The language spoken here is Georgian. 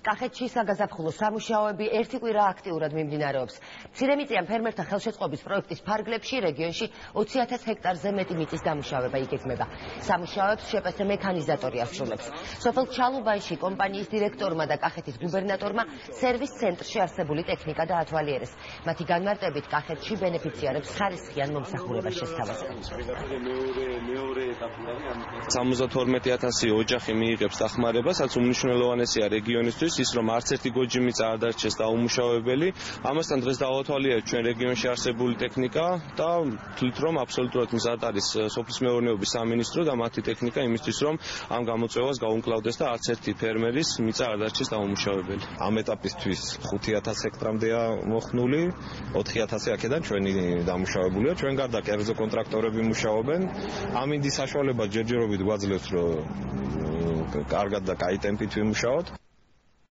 კახეთში საგაზაფხულო სამუშაოები ერთი კვირა აქტიურად მიმდინარეობს. მცირემიწიან ფერმერთა ხელშეწყობის პროექტის ფარგლებში რეგიონში 20,000 ჰექტარზე მეტი მიწის დამუშავება იგეგმება. სამუშაოებს შეპს მექანიზატორი ასრულებს. სოფელ ჩალუბანში კომპანიის დირექტორმა და კახეთის გუბერნატორმა სერვის ცენტრში არსებული ტექნიკა დაათვალიერეს. მათი განმარტებით კახეთში ბენეფიციარებს ხარისხიან მომსახურებას შესთავაზებენ. 72,000 ოჯახი მიიღებს დახმარებას, რაც უმნიშვნელოვანესია რეგიონისთვის, ის რომ არც ერთი გოჯი მიწა არ დარჩეს დაუმუშავებელი. ამასთან დღეს დავათვალიერეთ ჩვენ რეგიონში არსებული ტექნიკა და თვლით რომ აბსოლუტურად მზად არის სოფლის მეურნეობის სამინისტრო და მათი ტექნიკა იმისთვის რომ ამ გამოწვევას გაუმკლავდეს და არც ერთი ფერმერის მიწა არ დარჩეს დაუმუშავებელი. ამ ეტაპისთვის 5,000 ჰექტრამდეა მოხნული, 4,000 აქედან ჩვენი დამუშავებულია. ჩვენ გარდა კერძო კონტრაქტორები მუშაობენ. ამინდის საშუალება ჯერჯერობით გვაძლევს რომ კარგად და კაი ტემპით ვიმუშაოთ.